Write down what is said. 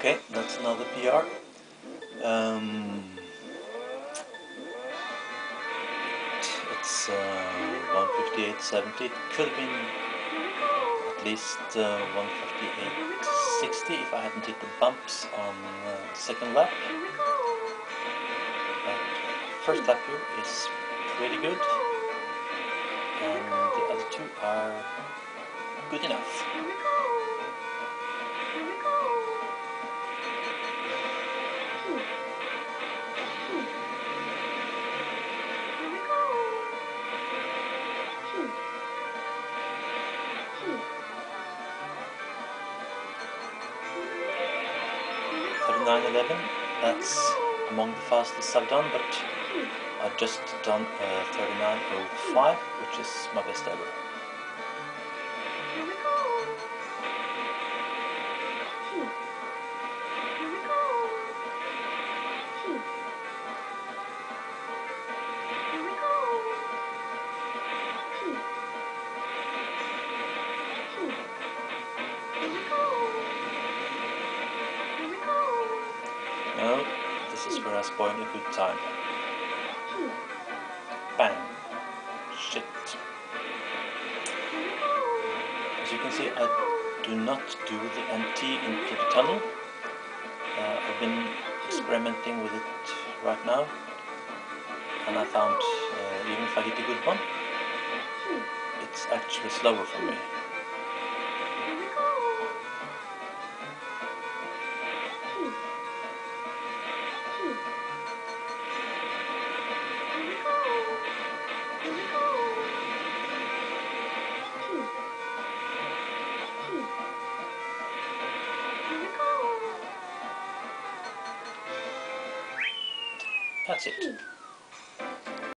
Okay, that's another PR. It's 158.70. It could have been at least 158.60 if I hadn't hit the bumps on the second lap. But first lap here is pretty good, and the other two are good enough. 39.11, that's among the fastest I've done, but I've just done 39.05, which is my best ever. No, this is where I spoil a good time. Bang! Shit. As you can see, I do not do the empty into the tunnel. I've been experimenting with it right now, and I found even if I hit a good one, it's actually slower for me. That's it.